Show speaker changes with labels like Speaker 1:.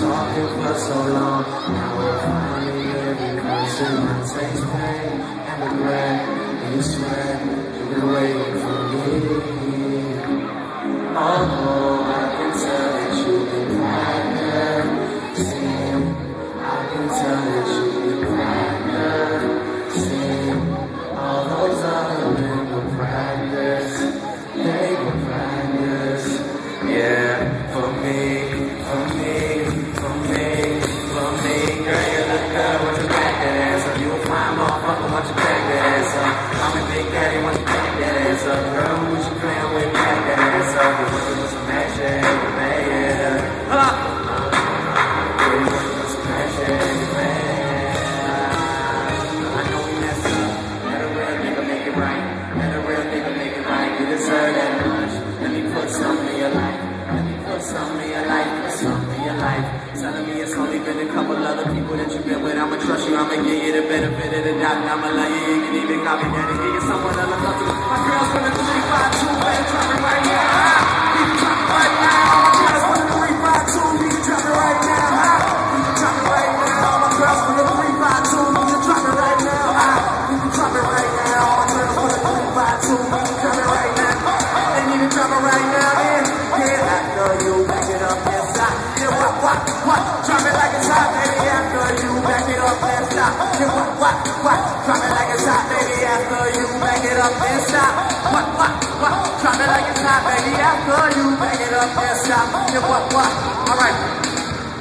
Speaker 1: talking for so long. Now we're finally living, person takes pain and regret, and you swear you've been waiting for me. Oh, I can tell that you've been practicing. I can tell that you've been practicing. All those other men were practice. They were practice. Yeah, for me, for me, for me, for me. Girl, you look good once you back that ass up. You a fine motherfucker once you back that ass up. I'm a big daddy once you back that ass up. Girl, what you playing with, back that ass up. You working with some action, man. Huh? You working with some action, man. I know we messed up. Let a real nigga make it right. Let a real nigga make it right. You deserve that much. Let me put something in your life. Let me put something in your life. Put something in your life. Telling me it's only been a couple other people that you've been with. I'ma trust you. I'ma give you the benefit of the doubt. And I'ma love you. You can even copy that and give you someone to look up to. My girls from the 352, better drop it right now. You can drop it right now. All my girls from the 352, you can drop it right now. You can drop it right now. All my girls from the 352, you can drop it right now. You can drop it right now. All my girls from the 352, you can drop it right now. They need to drop it right now. Yeah, after you back it up and stop. Yeah, what? Drop it like it's hot, baby. After you back it up and stop. Yeah, what? Drop it like it's hot, baby. After you back it up and stop. What? Drop it like it's hot, baby. After you back it up and stop. Yeah, what? All right.